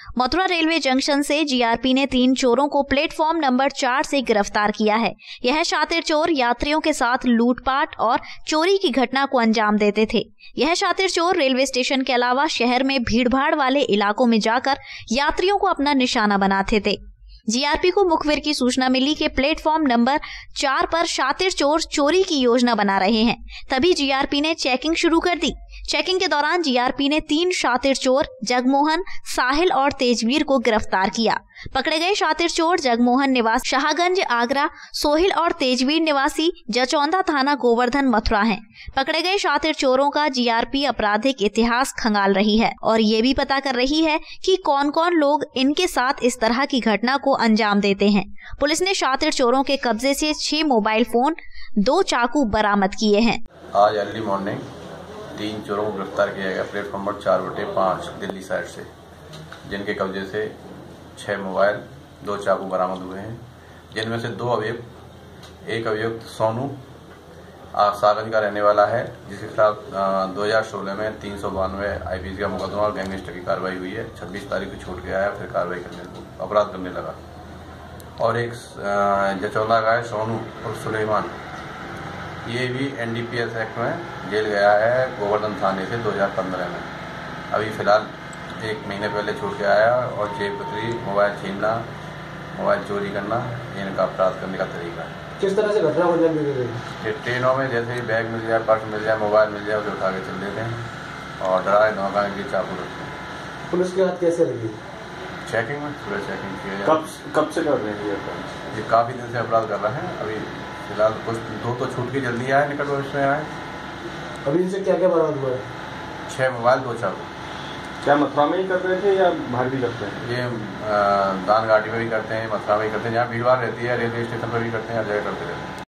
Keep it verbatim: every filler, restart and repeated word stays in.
Mathura railway junction से GRP ने तीन चोरों को प्लेटफॉर्म नंबर चार से गिरफ्तार किया है। यह शातिर चोर यात्रियों के साथ लूटपाट और चोरी की घटना को अंजाम देते थे। यह शातिर चोर रेलवे स्टेशन के अलावा शहर में भीड़भाड़ वाले इलाकों में जाकर यात्रियों को अपना निशाना बनाते थे। जीआरपी को मुखबिर की सूचना मिली कि प्लेटफॉर्म नंबर चार पर शातिर चोर चोरी की योजना बना रहे हैं। तभी जीआरपी ने चेकिंग शुरू कर दी। चेकिंग के दौरान जीआरपी ने तीन शातिर चोर जगमोहन, साहिल और तेजवीर को गिरफ्तार किया। पकड़े गए शातिर चोर जगमोहन निवासी शाहगंज आगरा, सोहिल और तेजवीर निवासी जचौंदा थाना गोवर्धन मथुरा हैं। पकड़े गए शातिर चोरों का जीआरपी आपराधिक इतिहास खंगाल रही है और ये भी पता कर रही है कि कौन कौन लोग इनके साथ इस तरह की घटना को अंजाम देते हैं। पुलिस ने शातिर चोरों के कब्जे से छह मोबाइल फोन, दो चाकू बरामद किए हैं। आज अर्ली मॉर्निंग तीन चोरों को गिरफ्तार किया गया प्लेटफॉर्म नंबर चार बटे पाँच दिल्ली साइड से, जिनके कब्जे से छह मोबाइल, दो चाकू बरामद हुए हैं, जिनमें से दो अभियुक्त एक अभियुक्त सोनू सागंज का रहने वाला है, जिसके खिलाफ दो हजार सोलह में तीन सौ बानवे आईपीसी का मुकदमा और गैंगस्टर की कार्रवाई हुई है। छब्बीस तारीख को छूट के आया, फिर कार्रवाई करने अपराध करने लगा। और एक जचौंदा का है सोनू और सुलेमान, ये भी एनडीपीएस एक्ट में जेल गया है गोवर्धन थाने से दो हजार पंद्रह में। अभी फिलहाल एक महीने पहले छूट के आया और जेब कतरी, मोबाइल छीनना, मोबाइल चोरी करना, इनका अपराध करने का तरीका है। किस तरह से घटना को अंजाम देते? ट्रेनों में जैसे ही बैग मिल जाए, पर्स मिल जाए, मोबाइल मिल जाए, उसे उठा के चल देते हैं और डराए धमकाने के लिए चाकू रखते हैं। पुलिस के हाथ कैसे लगी? चेकिंग में पूरे चेकिंग किया। कब कब से कर रहे हैं ये? ये काफी दिन से अपराध कर रहे हैं। अभी फिलहाल कुछ दो तो छूट के जल्दी आए, निकट भविष्य में आए। अभी इनसे क्या क्या बरामद हुआ है? छह मोबाइल, दो चाकू। क्या मथुरा में ही कर रहे थे या बाहर भी करते हैं? ये दान घाटी में भी करते हैं, मथुरा में भी करते हैं, जहाँ भीड़ भाड़ रहती है, रेलवे स्टेशन पर भी करते हैं, हर जगह करते रहते हैं।